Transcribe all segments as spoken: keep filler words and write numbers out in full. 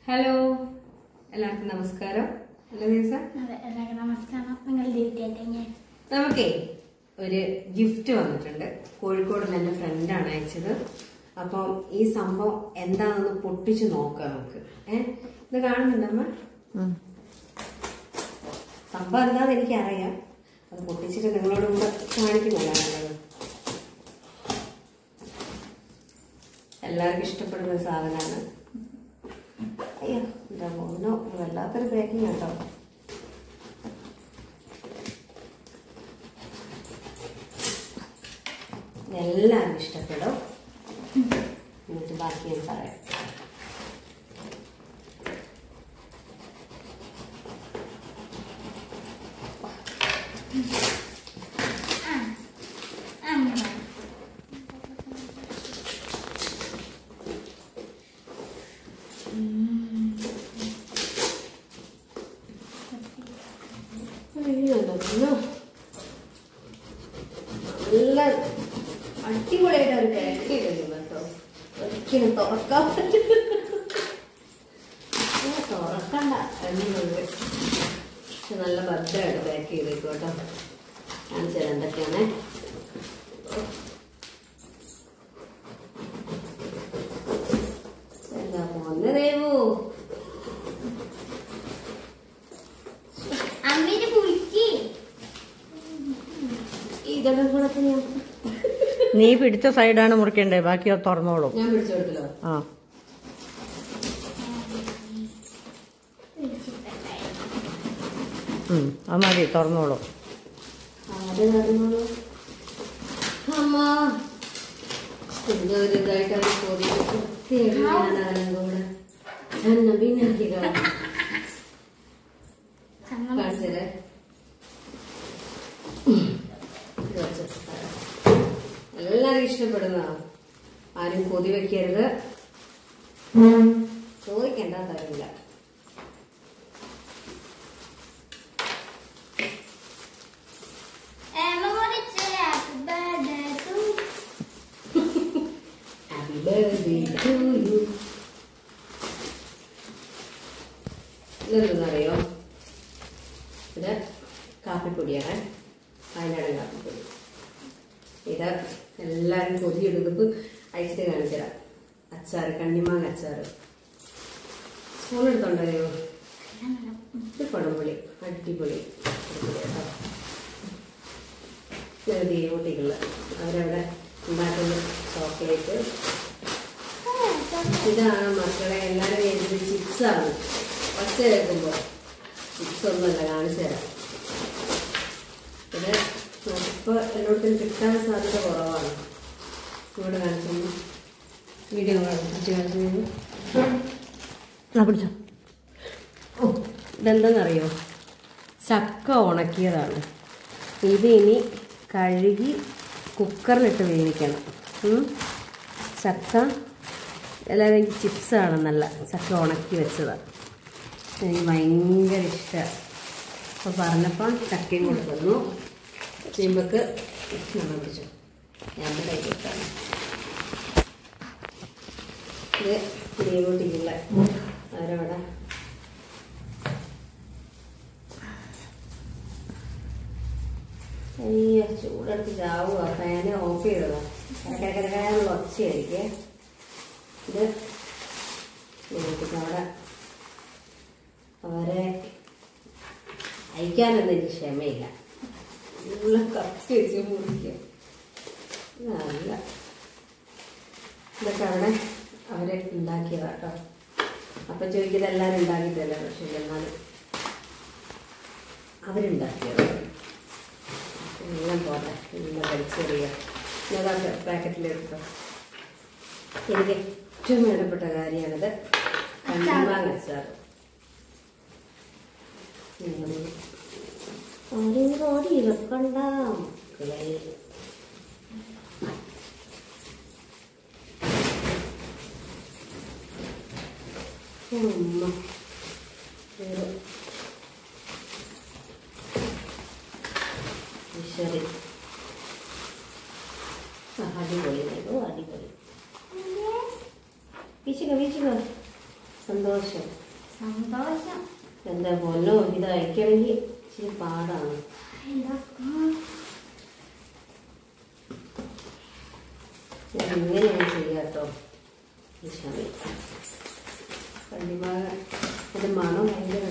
Hello, എല്ലാവർക്കും നമസ്കാരം. നമുക്കേ ഒരു ഗിഫ്റ്റ് വന്നിട്ടുണ്ട്. കോഴിക്കോട് നിന്ന് എന്റെ ഫ്രണ്ടാണ് അയച്ചത്. അപ്പം ഈ സംഭവം എന്താണെന്ന് പൊട്ടിച്ചു നോക്കാം നമുക്ക്. ഏഹ് ഇത് കാണുന്നുണ്ടമ്മ? സംഭവം എന്താന്ന് എനിക്കറിയാം. അത് പൊട്ടിച്ചിട്ട് നിങ്ങളോട് കൂടെ കാണിക്കുന്നതാണ്. എല്ലാവർക്കും ഇഷ്ടപ്പെടുന്ന സാധനമാണ്. അയ്യോ എന്താ ഒന്നോ വല്ലാത്തൊരു പാക്കിങ് കേട്ടോ. എല്ലാവരും ഇഷ്ടപ്പെടും. എന്നിട്ട് ബാക്കി ഞാൻ പറയാം. നല്ല അടിപൊളിയായിട്ട് ഒരു പാക്ക് ചെയ്തിരുന്നു കേട്ടോ. ഒരിക്കലും തുറക്കാൻ തുറക്കണ്ട എന്നുള്ളത്. പക്ഷെ നല്ല ഭദ്രമായിട്ട് പാക്ക് ചെയ്തേക്കും കേട്ടോ. കാണിച്ചു തരാം എന്തൊക്കെയാണ്. എന്താ പോന്നെ ദേവു, ഇതൊക്കെ കൂടെ ഞാൻ നീ പിടിച്ച സൈഡാണ് മുറിക്കണ്ടേ, ബാക്കി തുറന്നോളൂ. ഞാൻ പിടിച്ചു കൊടുത്തല്ലോ. ആ അത് മതി, തുറന്നോളൂ. അമ്മ ഒരു ഇതായിട്ട് അത് കാണിച്ചേ. എല്ലാരും ഇഷ്ടപ്പെടുന്ന, ആരും കൊതി വെക്കരുത്, ചോദിക്കണ്ട, തരില്ല. Happy birthday to you. ഇതെന്തെന്നറിയോ? ഇത് കാപ്പിപ്പൊടിയാണ്, വയനാടൻ കാപ്പിപ്പൊടി. ഇത് എല്ലാവരും കൊതിയെടുക്കുന്നത് അയച്ചിട്ട് കാണിച്ചു തരാം. അച്ചാറ്, കണ്ണിമാങ്ങ അച്ചാറ്. സ്പൂൺ എടുത്തോണ്ടോ? ഇത് കുടംപുളി, അടിപൊളി കുട്ടികള് അവരവിടെ ഉണ്ടാക്കുന്ന ചോക്ലേറ്റ്. ഇതാണ് മക്കളെ എല്ലാവരും എഴുതി ചിപ്സാണ്. ഒച്ച കേൾക്കുമ്പോ ചിപ്സ് ഒന്നുമല്ല, കാണിച്ചു തരാം. ഇത് ഇപ്പൊ എല്ലായിടത്തും കിട്ടാൻ സാധ്യത കുറവാണ്. ഇവിടെ കാണിച്ചു വീഡിയോ കാണിച്ചു. പിടിച്ചോ. ഓ ഇതെന്താണെന്നറിയോ? ചക്ക ഉണക്കിയതാണ്. ഇത് ഇനി കഴുകി കുക്കറിലിട്ട് വേവിക്കണം. ചക്ക എല്ലാവരും എനിക്ക് ചിപ്സാണ്, നല്ല ചക്ക ഉണക്കി വെച്ചതാണ്. എനിക്ക് ഭയങ്കര ഇഷ്ടമാണ്. അപ്പോൾ പറഞ്ഞപ്പോൾ ചക്കയും കൂടെ തന്നു. ചെയ്യുമ്പോൾക്ക് നമ്മൾ പിടിച്ചു. ഞാൻ കൈ കൊടുത്താണ്. ഇത് ദേവൂട്ടിക്കുള്ള അവരവിടെ അയ്യോ ചൂടെടുത്ത് ചാവുക. ഫാന് ഓഫ് ചെയ്തതാ. കരക്കരക്കരക്കാനുള്ള ഒച്ചയായിരിക്കേ. ഇത് അവിടെ അവരെ അയക്കാനൊന്നും എനിക്ക് ക്ഷമയില്ല. ഉള്ള കത്തി വെച്ച് മുറിക്കുക. നല്ല ഇതൊക്കെ അവിടെ അവരെ ഉണ്ടാക്കിയതാട്ടോ. അപ്പം ചോദിക്കുന്നത് എല്ലാവരും ഉണ്ടാക്കിയിട്ടല്ല, പക്ഷേ എന്നാലും അവരുണ്ടാക്കിയത് എല്ലാം പോട്ടെ. എല്ലാം വലിച്ചെറിയുക. അതൊക്കെ പാക്കറ്റിലെടുത്തോ. എനിക്ക് ഏറ്റവും വേണ്ടപ്പെട്ട കാര്യമാണിത്, കണ്ണിമാങ്ങ അച്ചാർ. ഓടി വെക്കണ്ട മക്കളെ. ഉമ്മ ശരി, അടിപൊളി അടിപൊളി. വീശുക വീശുക. സന്തോഷം സന്തോഷം. എന്താ പൊന്നോ, ഇത് അയക്കണമെങ്കിൽ ഇച്ചിരി പാടാണ്. ഇങ്ങനെയാണ് ചെയ്യാട്ടോ. കണ്ടിപ്പാക ഇത് മണം ഭയങ്കര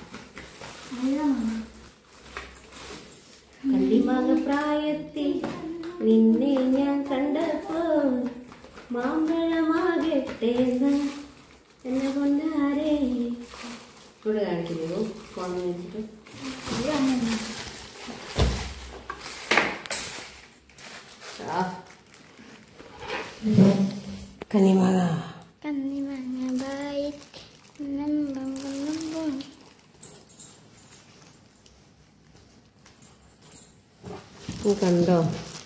കണ്ടിമാക പ്രായത്തിൽ നിന്നെ ഞാൻ കണ്ടപ്പോൾ മാമ്പഴമാകട്ടെ എന്നെ കൊണ്ടാരേ ഇവിടെ കാണിക്കുന്നു. ഫോൺ വെച്ചിട്ട് കന്നിമാങ്ങ കന്നിമാങ്ങ ബായി നമ്പം നമ്പം. കണ്ടോ?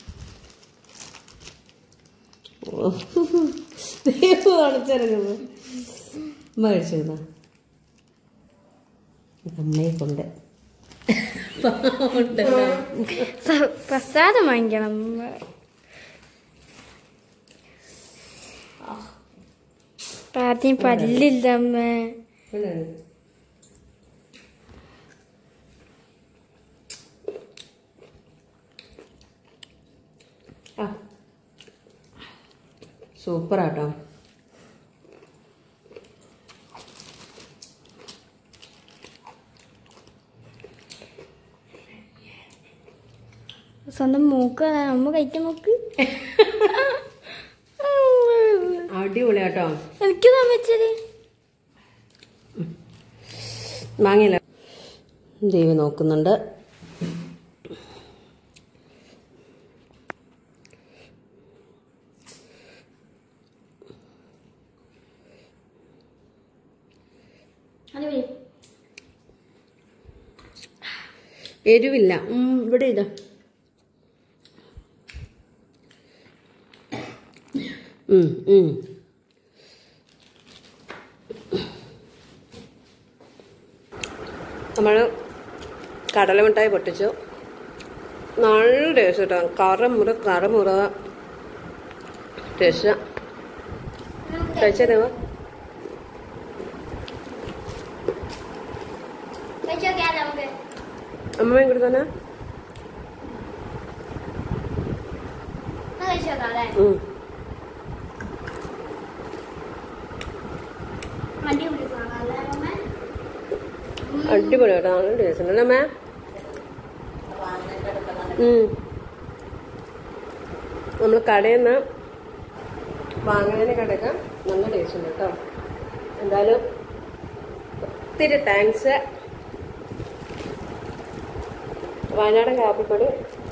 ദൈവം അടച്ചിറങ്ങുന്നു. അമ്മ കഴിച്ചിരുന്ന അമ്മയെ കൊണ്ട് പ്രസാദം വാങ്ങിക്കണം. ആദ്യം പല്ലില്ല അമ്മ. സൂപ്പറാട്ടോ. സ്വന്തം മൂക്ക് അമ്മ കഴിക്കാൻ നോക്ക്. അടിപൊളിയാട്ടോ. എനിക്ക് വെച്ചത് വാങ്ങിയില്ല. ദൈവം നോക്കുന്നുണ്ട്. എരിവില്ല. ഇവിടെ ഇതാ നമ്മൾ കടലമിഠായി പൊട്ടിച്ചു. നല്ല ടേസ്റ്റ് കേട്ടോ. കറമുറ കറമുറ ടേസ്റ്റ്. കഴിച്ചേരോ? അമ്മയും കൂടി തന്നെ. അടിപൊളി കേട്ടോ. നല്ല ടേസ്റ്റ് ഉണ്ടല്ലേ അമ്മ? നമ്മൾ കടയിൽ നിന്ന് വാങ്ങുന്നതിന് കടയൊക്കെ നല്ല ടേസ്റ്റ് ഉണ്ട് കേട്ടോ. എന്തായാലും ഒത്തിരി താങ്ക്സ്. വയനാടൻ കാപ്പിപ്പൊടി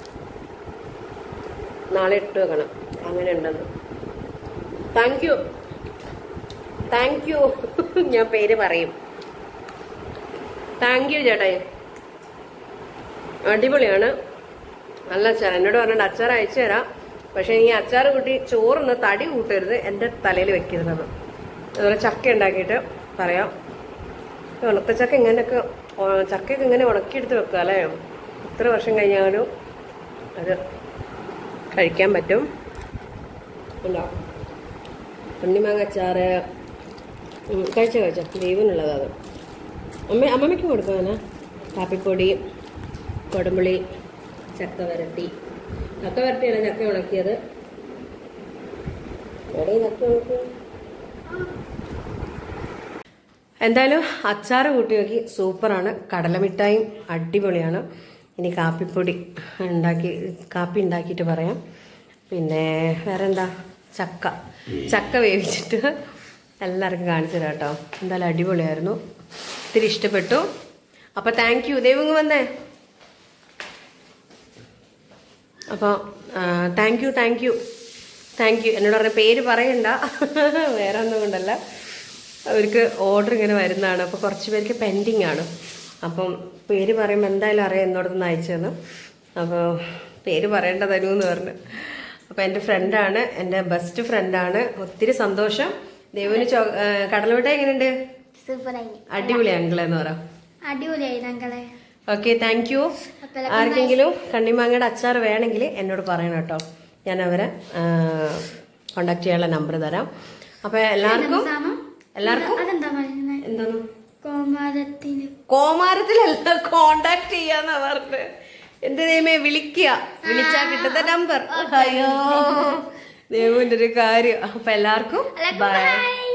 നാളെ ഇട്ട് വെക്കണം. അങ്ങനെ ഉണ്ടെന്ന്. താങ്ക് യു താങ്ക് യു ഞാൻ പേര് പറയും. താങ്ക് യു ചേട്ടായി. അടിപൊളിയാണ്. നല്ല അച്ചാർ. എന്നോട് പറഞ്ഞിട്ട് അച്ചാർ അയച്ചു തരാം. പക്ഷെ ഈ അച്ചാർ കൂട്ടി ചോറൊന്ന് തടി കൂട്ടരുത്, എൻ്റെ തലയിൽ വെക്കരുതെന്ന്. അതുപോലെ ചക്ക ഉണ്ടാക്കിയിട്ട് പറയാം. ഉണക്കച്ചക്ക ഇങ്ങനെയൊക്കെ ചക്കയൊക്കെ ഇങ്ങനെ ഉണക്കിയെടുത്ത് വെക്കുക അല്ലേ. എത്ര വർഷം കഴിഞ്ഞാലും അത് കഴിക്കാൻ പറ്റും. ഉണ്ടോ? കണ്ണിമാങ്ങ അച്ചാറ് കഴിച്ചോ കഴിച്ചോ. ദൈവനുള്ളത് അത്. അമ്മ അമ്മമ്മയ്ക്ക് കൊടുക്കാനാ. കാപ്പിപ്പൊടി, കൊടമ്പുളി, ചക്ക വരട്ടി. ചക്ക വരട്ടിയല്ല, ചക്ക ഉണക്കിയത്. ചക്ക ഉണക്കി. എന്തായാലും അച്ചാറ് കൂട്ടി നോക്കി. സൂപ്പറാണ്. കടലമിഠായും അടിപൊളിയാണ്. ഇനി കാപ്പിപ്പൊടി ഉണ്ടാക്കി കാപ്പി ഉണ്ടാക്കിയിട്ട് പറയാം. പിന്നെ വേറെ എന്താ, ചക്ക ചക്ക വേവിച്ചിട്ട് എല്ലാവർക്കും കാണിച്ചു തരാം കേട്ടോ. എന്തായാലും അടിപൊളിയായിരുന്നു. ഒത്തിരി ഇഷ്ടപ്പെട്ടു. അപ്പോൾ താങ്ക് യു. ദൈവം വന്നേ. അപ്പോൾ thank you thank you thank you. എന്നോട് പറഞ്ഞ പേര് പറയണ്ട, വേറെ ഒന്നും കൊണ്ടല്ല. അവർക്ക് ഓർഡർ ഇങ്ങനെ വരുന്നതാണ്. അപ്പോൾ കുറച്ച് പേർക്ക് പെൻഡിങ് ആണ്. അപ്പം പേര് പറയുമ്പോൾ എന്തായാലും അറിയാം എന്നോടൊന്ന് അയച്ചതെന്ന്. അപ്പോൾ പേര് പറയേണ്ട തരുമെന്ന് പറഞ്ഞു. അപ്പോൾ എൻ്റെ ഫ്രണ്ടാണ്, എൻ്റെ ബെസ്റ്റ് ഫ്രണ്ടാണ്. ഒത്തിരി സന്തോഷം. ദൈവന് ചോ കടലമിഠായി എങ്ങനെയുണ്ട്? അടിപൊളി അങ്കിളെ എന്ന് പറയാം. അടിപൊളിയായി അങ്കിളെ. Okay thank you. ആർക്കെങ്കിലും കണ്ണിമാങ്ങയുടെ അച്ചാർ വേണമെങ്കിൽ എന്നോട് പറയണം കേട്ടോ. ഞാൻ അവരെ കോണ്ടാക്ട് ചെയ്യാനുള്ള നമ്പർ തരാം. അപ്പോൾ എല്ലാവർക്കും എല്ലാവർക്കും അതെന്താ പറയുന്നത്? എന്താണ് കോമാരത്തിന് കോമാരത്തിലല്ല കോണ്ടാക്ട് ചെയ്യാന്നാ പറഞ്ഞത്. എന്ത് ദൈവമേ വിളിക്കുക, വിളിച്ചാ കിട്ടുന്ന നമ്പർ. അയ്യോ ദൈവന്റെ ഒരു കാര്യം. അപ്പൊ എല്ലാവർക്കും ബൈ.